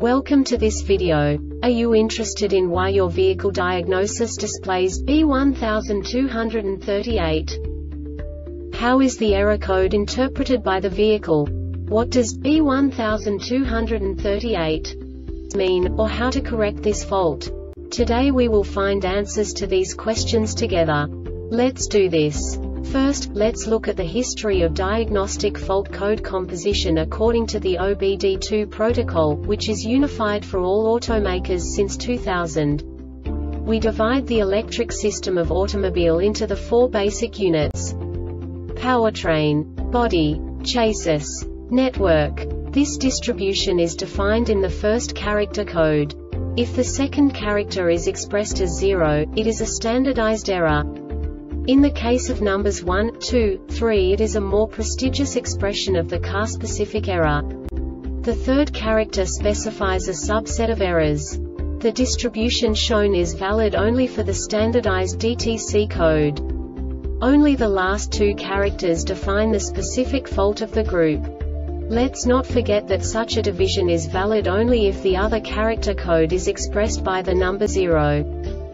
Welcome to this video. Are you interested in why your vehicle diagnosis displays B1238? How is the error code interpreted by the vehicle? What does B1238 mean, or how to correct this fault? Today we will find answers to these questions together. Let's do this. First, let's look at the history of diagnostic fault code composition according to the OBD2 protocol, which is unified for all automakers since 2000. We divide the electric system of automobile into the four basic units: powertrain, body, chassis, network. This distribution is defined in the first character code. If the second character is expressed as 0, it is a standardized error. In the case of numbers 1, 2, 3, it is a more prestigious expression of the car-specific error. The third character specifies a subset of errors. The distribution shown is valid only for the standardized DTC code. Only the last two characters define the specific fault of the group. Let's not forget that such a division is valid only if the other character code is expressed by the number 0.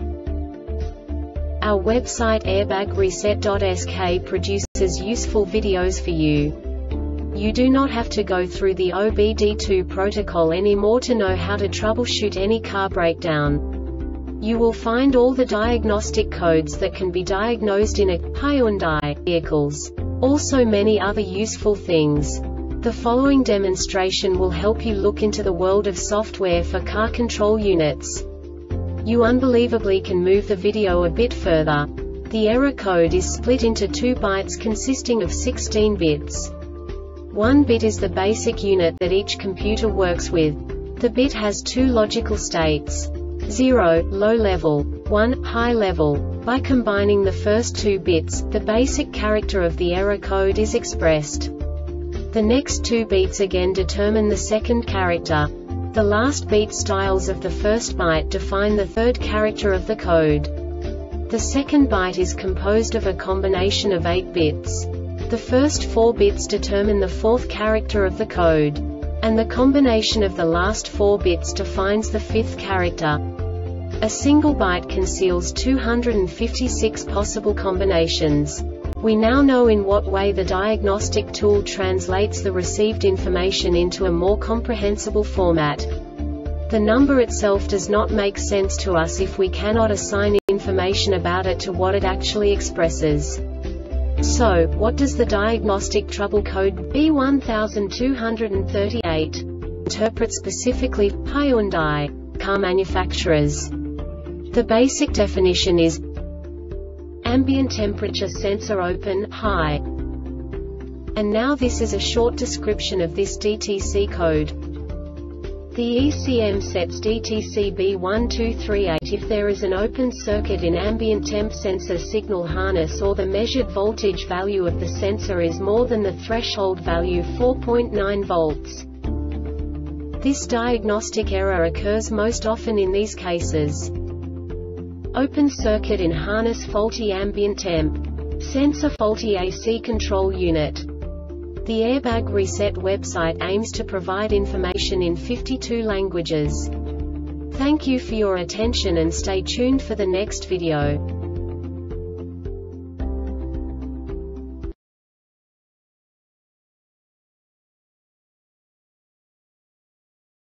Our website airbagreset.sk produces useful videos for you. You do not have to go through the OBD2 protocol anymore to know how to troubleshoot any car breakdown. You will find all the diagnostic codes that can be diagnosed in a Hyundai vehicles. Also many other useful things. The following demonstration will help you look into the world of software for car control units. You unbelievably can move the video a bit further. The error code is split into 2 bytes consisting of 16 bits. 1 bit is the basic unit that each computer works with. The bit has 2 logical states: 0, low level, 1, high level. By combining the first 2 bits, the basic character of the error code is expressed. The next 2 beats again determine the second character. The last beat styles of the first byte define the third character of the code. The second byte is composed of a combination of 8 bits. The first 4 bits determine the fourth character of the code. And the combination of the last 4 bits defines the fifth character. A single byte conceals 256 possible combinations. We now know in what way the diagnostic tool translates the received information into a more comprehensible format. The number itself does not make sense to us if we cannot assign information about it to what it actually expresses. So, what does the diagnostic trouble code B1238 interpret specifically for Hyundai car manufacturers? The basic definition is ambient temperature sensor open, high. And now this is a short description of this DTC code. The ECM sets DTC B1238 if there is an open circuit in ambient temp sensor signal harness or the measured voltage value of the sensor is more than the threshold value 4.9 volts. This diagnostic error occurs most often in these cases: open circuit in harness, faulty ambient temp sensor, faulty AC control unit. The Airbag Reset website aims to provide information in 52 languages. Thank you for your attention and stay tuned for the next video.